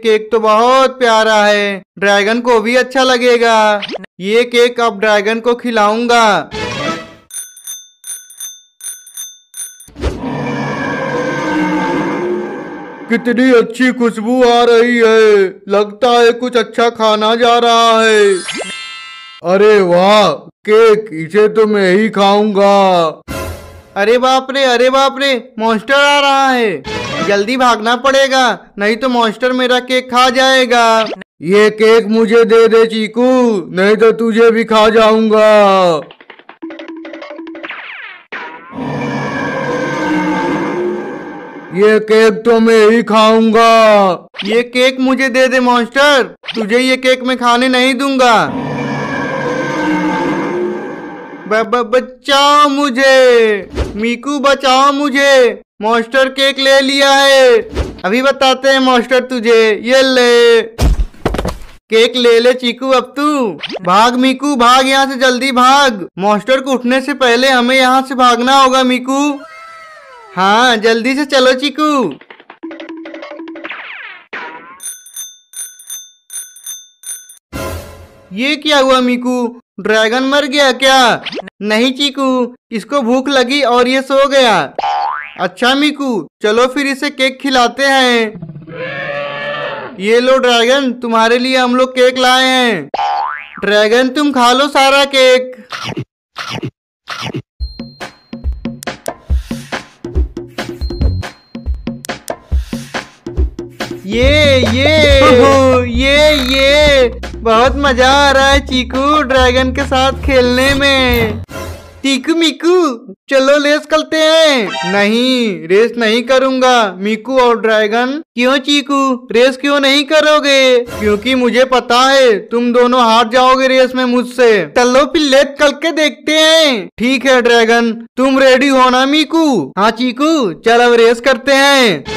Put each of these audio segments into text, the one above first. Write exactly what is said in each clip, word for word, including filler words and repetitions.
Cake तो बहुत प्यारा है, ड्रैगन को भी अच्छा लगेगा। ये केक अब ड्रैगन को खिलाऊंगा। कितनी अच्छी खुशबू आ रही है, लगता है कुछ अच्छा खाना जा रहा है। अरे वाह, केक, इसे तो मैं ही खाऊंगा। अरे बाप रे, अरे बाप रे, मॉन्स्टर आ रहा है, जल्दी भागना पड़ेगा, नहीं तो मॉन्स्टर मेरा केक खा जाएगा। ये केक मुझे दे दे चीकू, नहीं तो तुझे भी खा जाऊंगा। ये केक तो मैं ही खाऊंगा। ये केक मुझे दे दे मॉन्स्टर, तुझे ये केक मैं खाने नहीं दूंगा। ब, ब, बचाओ मुझे, मीकू बचाओ मुझे, मॉन्स्टर केक ले लिया है। अभी बताते हैं मॉन्स्टर तुझे, ये ले केक ले ले चीकू, अब तू भाग मीकू, भाग यहाँ से, जल्दी भाग। मॉन्स्टर को उठने से पहले हमें यहाँ से भागना होगा मीकू। हाँ जल्दी से चलो चीकू। ये क्या हुआ मीकू, ड्रैगन मर गया क्या? नहीं चीकू, इसको भूख लगी और ये सो गया। अच्छा मीकू, चलो फिर इसे केक खिलाते हैं। ये लो ड्रैगन, तुम्हारे लिए हम लोग केक लाए हैं। ड्रैगन तुम खा लो सारा केक। ये ये ये ये बहुत मजा आ रहा है चीकू ड्रैगन के साथ खेलने में। टीकू मीकू चलो रेस करते हैं। नहीं, रेस नहीं करूंगा मीकू और ड्रैगन। क्यों चीकू, रेस क्यों नहीं करोगे? क्योंकि मुझे पता है तुम दोनों हार जाओगे रेस में मुझसे। चलो फिर लेट करके देखते हैं। ठीक है ड्रैगन, तुम रेडी हो ना मीकू? हाँ चीकू, चल अब रेस करते हैं।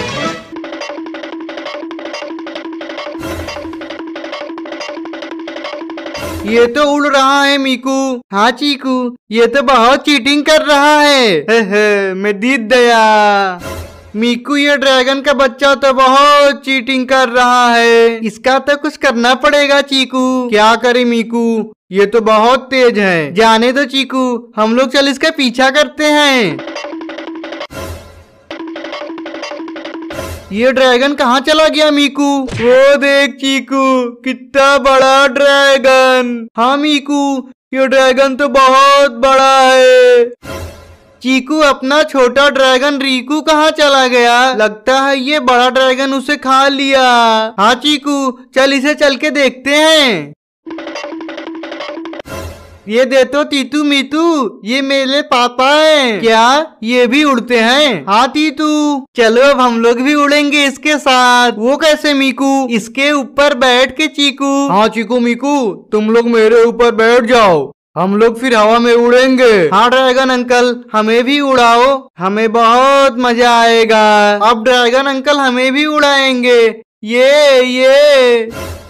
ये तो उड़ रहा है मीकू। हाँ चीकू, ये तो बहुत चीटिंग कर रहा है। हे हे, मैं जीत गया। मीकू, ये ड्रैगन का बच्चा तो बहुत चीटिंग कर रहा है, इसका तो कुछ करना पड़ेगा चीकू। क्या करे मीकू, ये तो बहुत तेज है। जाने दो चीकू, हम लोग चल इसका पीछा करते हैं। ये ड्रैगन कहाँ चला गया मीकू? वो देख चीकू, कितना बड़ा ड्रैगन। हाँ मीकू, ये ड्रैगन तो बहुत बड़ा है। चीकू, अपना छोटा ड्रैगन रीकू कहाँ चला गया? लगता है ये बड़ा ड्रैगन उसे खा लिया। हाँ चीकू, चल इसे चल के देखते हैं। ये देखो तीतू मीतू, ये मेरे पापा हैं। क्या ये भी उड़ते हैं? हाँ तीतू, चलो अब हम लोग भी उड़ेंगे इसके साथ। वो कैसे मीकू? इसके ऊपर बैठ के चीकू। हाँ चीकू मीकू, तुम लोग मेरे ऊपर बैठ जाओ, हम लोग फिर हवा में उड़ेंगे। हाँ ड्रैगन अंकल, हमें भी उड़ाओ, हमें बहुत मजा आएगा। अब ड्रैगन अंकल हमें भी उड़ाएंगे। ये ये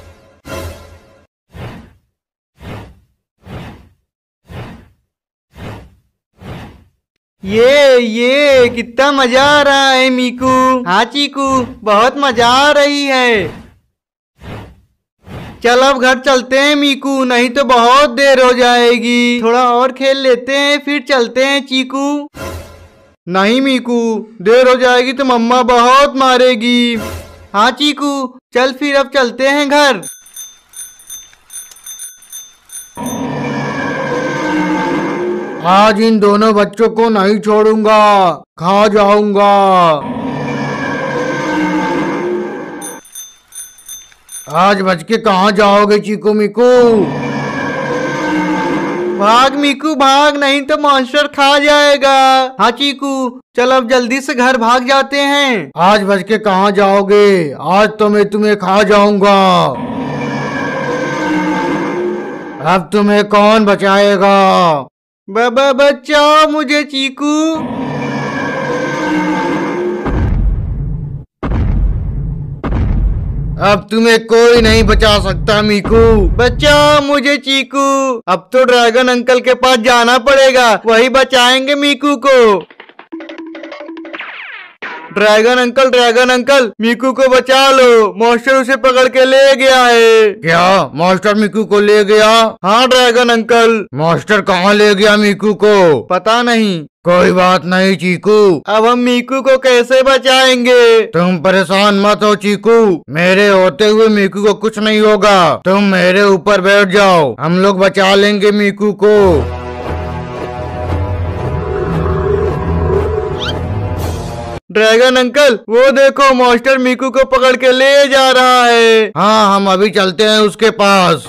ये ये कितना मजा आ रहा है मीकू। हाँ चीकू, बहुत मजा आ रही है। चल अब घर चलते हैं मीकू, नहीं तो बहुत देर हो जाएगी। थोड़ा और खेल लेते हैं फिर चलते हैं चीकू। नहीं मीकू, देर हो जाएगी तो मम्मा बहुत मारेगी। हाँ चीकू, चल फिर अब चलते हैं घर। आज इन दोनों बच्चों को नहीं छोड़ूंगा, खा जाऊंगा। आज बच के कहाँ जाओगे चीकू मीकू? भाग मीकू भाग, नहीं तो मॉन्स्टर खा जाएगा। हाँ चीकू, चल अब जल्दी से घर भाग जाते हैं। आज बच के कहाँ जाओगे? आज तो मैं तुम्हें खा जाऊंगा। अब तुम्हें कौन बचाएगा? बाबा बचाओ मुझे चीकू। अब तुम्हें कोई नहीं बचा सकता मीकू। बचाओ मुझे चीकू। अब तो ड्रैगन अंकल के पास जाना पड़ेगा, वही बचाएंगे मीकू को। Dragon uncle, dragon uncle, Miku को बचा लो, मॉन्स्टर उसे पकड़ के ले गया है। क्या मॉन्स्टर मीकू को ले गया? हाँ ड्रैगन अंकल। मॉन्स्टर कहाँ ले गया मीकू को? पता नहीं। कोई बात नहीं चीकू, अब हम मीकू को कैसे बचाएंगे? तुम परेशान मत हो चीकू, मेरे होते हुए मीकू को कुछ नहीं होगा। तुम मेरे ऊपर बैठ जाओ, हम लोग बचा लेंगे मीकू को। ड्रैगन अंकल, वो देखो मॉन्स्टर मीकू को पकड़ के ले जा रहा है। हाँ, हम अभी चलते हैं उसके पास।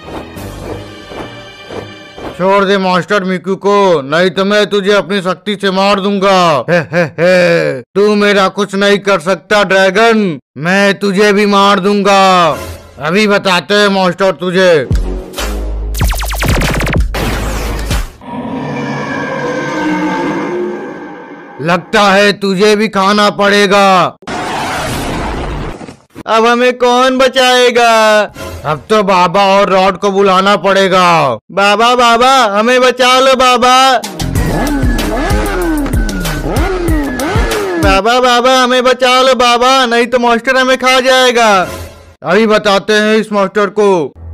छोड़ दे मॉन्स्टर मीकू को, नहीं तो मैं तुझे अपनी शक्ति से मार दूंगा। हे हे हे, तू मेरा कुछ नहीं कर सकता ड्रैगन, मैं तुझे भी मार दूंगा। अभी बताते हैं मॉन्स्टर तुझे। लगता है तुझे भी खाना पड़ेगा। अब हमें कौन बचाएगा? अब तो बाबा और रॉड को बुलाना पड़ेगा। बाबा बाबा, हमें बचा लो बाबा। बाबा बाबा, हमें बचा लो बाबा, नहीं तो मॉन्स्टर हमें खा जाएगा। अभी बताते हैं इस मॉन्स्टर को।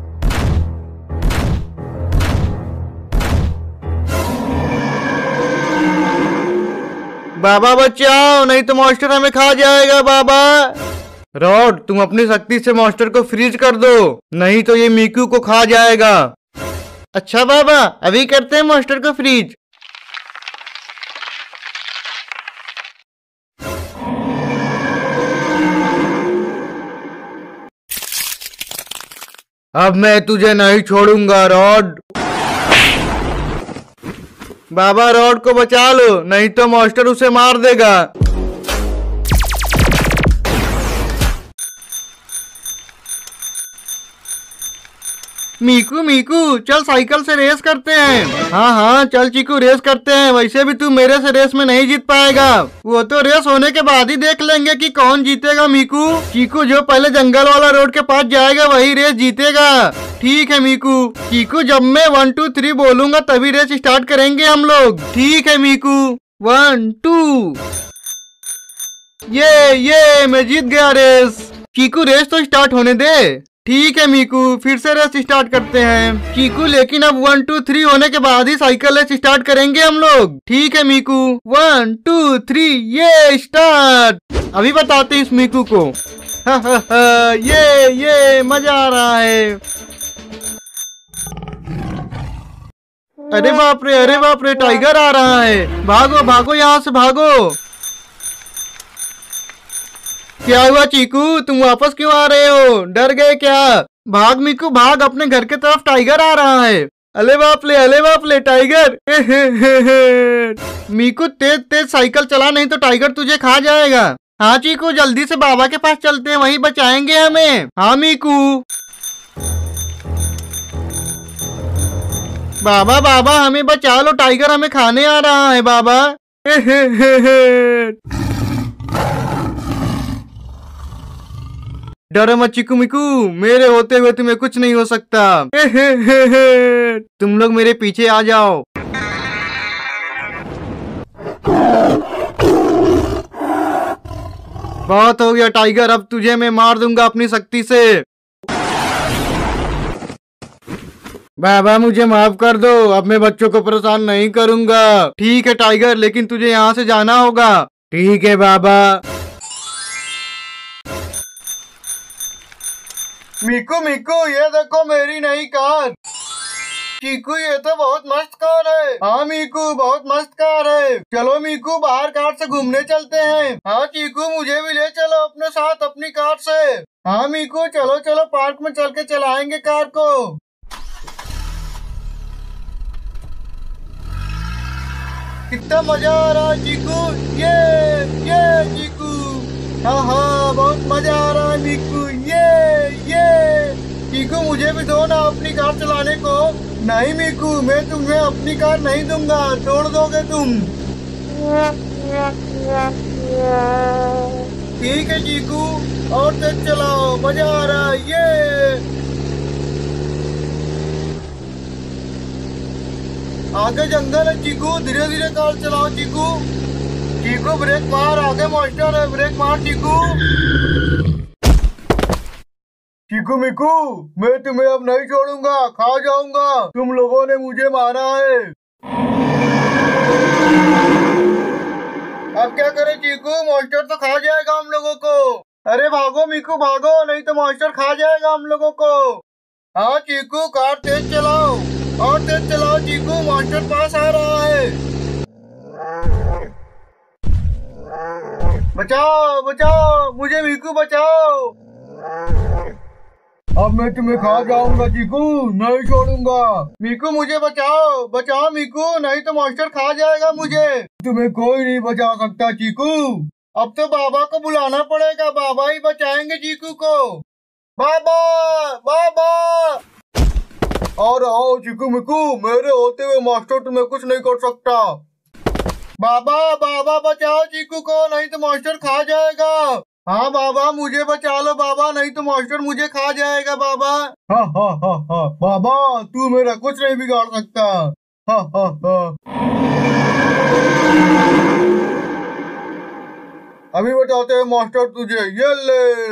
बाबा बचाओ, नहीं तो मॉन्स्टर हमें खा जाएगा बाबा। रॉड, तुम अपनी शक्ति से मॉन्स्टर को फ्रीज कर दो, नहीं तो ये मीकू को खा जाएगा। अच्छा बाबा, अभी करते हैं मॉन्स्टर को फ्रीज। अब मैं तुझे नहीं छोड़ूंगा रॉड। बाबा रॉड को बचा लो, नहीं तो मॉन्स्टर उसे मार देगा। मीकू मीकू, चल साइकिल से रेस करते हैं। हाँ हाँ चल चीकू, रेस करते हैं। वैसे भी तू मेरे से रेस में नहीं जीत पाएगा, वो तो रेस होने के बाद ही देख लेंगे कि कौन जीतेगा। मीकू चीकू जो पहले जंगल वाला रोड के पास जाएगा वही रेस जीतेगा। ठीक है मीकू। चीकू, जब मैं वन टू थ्री बोलूंगा तभी रेस स्टार्ट करेंगे हम लोग। ठीक है मीकू, वन टू। ये ये मैं जीत गया रेस। चीकू रेस तो स्टार्ट होने दे। ठीक है मीकू, फिर से रेस स्टार्ट करते हैं। चीकू, लेकिन अब वन टू थ्री होने के बाद ही साइकिल रेस स्टार्ट करेंगे हम लोग। ठीक है मीकू, वन टू थ्री, ये स्टार्ट। अभी बताते हैं इस मीकू को। हा, हा, हा, ये ये मजा आ रहा है। अरे बाप रे, अरे बाप रे, टाइगर आ रहा है। भागो भागो, यहाँ से भागो। क्या हुआ चीकू, तुम वापस क्यों आ रहे हो? डर गए क्या? भाग मीकू भाग, अपने घर के तरफ टाइगर आ रहा है। अले बाप ले, अले बाप ले, टाइगर। मीकू तेज तेज साइकिल चला, नहीं तो टाइगर तुझे खा जाएगा। हाँ चीकू, जल्दी से बाबा के पास चलते हैं, वहीं बचाएंगे हमें। हाँ मीकू। बाबा बाबा, हमें बचा लो, टाइगर हमें खाने आ रहा है बाबा। डरो मत चिकू मिकू, मेरे होते हुए तुम्हें कुछ नहीं हो सकता। तुम लोग मेरे पीछे आ जाओ। बहुत हो गया टाइगर, अब तुझे मैं मार दूंगा अपनी शक्ति से। बाबा मुझे माफ कर दो, अब मैं बच्चों को परेशान नहीं करूंगा। ठीक है टाइगर, लेकिन तुझे यहाँ से जाना होगा। ठीक है बाबा। मिकू मिकू, ये देखो मेरी नई कार। चीकू, ये तो बहुत मस्त कार है। हाँ मीकू, बहुत मस्त कार है। चलो मीकू, बाहर कार से घूमने चलते हैं। हाँ चीकू, मुझे भी ले चलो अपने साथ अपनी कार से। हाँ मीकू, चलो चलो, पार्क में चल के चलाएंगे कार को। कितना मजा आ रहा है चीकू। ये ये चीकू, हाँ हाँ बहुत मजा आ रहा है मीकू। ये ये चीकू, मुझे भी दो ना अपनी कार चलाने को। नहीं मीकू, मैं तुम्हें अपनी कार नहीं दूंगा, तोड़ दोगे तुम। ठीक है चीकू, और तेज चलाओ, मजा आ रहा है। ये आगे जंगल है चीकू, धीरे धीरे कार चलाओ चीकू। चीकू ब्रेक मार, आगे मास्टर है, ब्रेक मार चीकू। चीकू मिकू, मैं तुम्हें अब नहीं छोड़ूंगा, खा जाऊंगा। तुम लोगों ने मुझे मारा है। अब क्या करें चीकू, मास्टर तो खा जाएगा हम लोगों को। अरे भागो मिकू भागो, नहीं तो मास्टर खा जाएगा हम लोगों को। हाँ चीकू, कार तेज चलाओ और तेज चलाओ चीकू, मास्टर पास आ रहा है। बचाओ बचाओ, मुझे मिकू बचाओ। अब मैं तुम्हें खा जाऊंगा चीकू, नहीं छोड़ूंगा। मिकू मुझे बचाओ, बचाओ मिकू, नहीं तो मास्टर खा जाएगा मुझे। तुम्हें कोई नहीं बचा सकता चीकू। अब तो बाबा को बुलाना पड़ेगा, बाबा ही बचाएंगे चीकू को। बाबा बाबा। और आओ चीकू मिकू, मेरे होते हुए मास्टर तुम्हें कुछ नहीं कर सकता। बाबा बाबा बचाओ चीकू को, नहीं तो मास्टर खा जाएगा। हाँ बाबा मुझे बचा लो बाबा, नहीं तो मास्टर मुझे खा जाएगा बाबा। हा हा हा हा, बाबा तू मेरा कुछ नहीं बिगाड़ सकता। हा हा हा। अभी बताते हैं मास्टर तुझे, ये ले।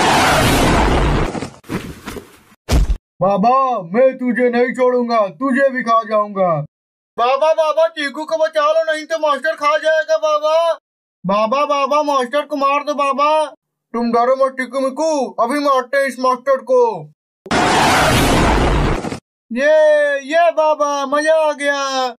बाबा मैं तुझे नहीं छोड़ूंगा, तुझे भी खा जाऊंगा। बाबा बाबा चीकू को बचा लो, नहीं तो मास्टर खा जाएगा बाबा। बाबा बाबा मास्टर को मार दो बाबा। तुम डरो मत टिकू मिकू, अभी मारते हैं इस मास्टर को। ये ये बाबा मजा आ गया।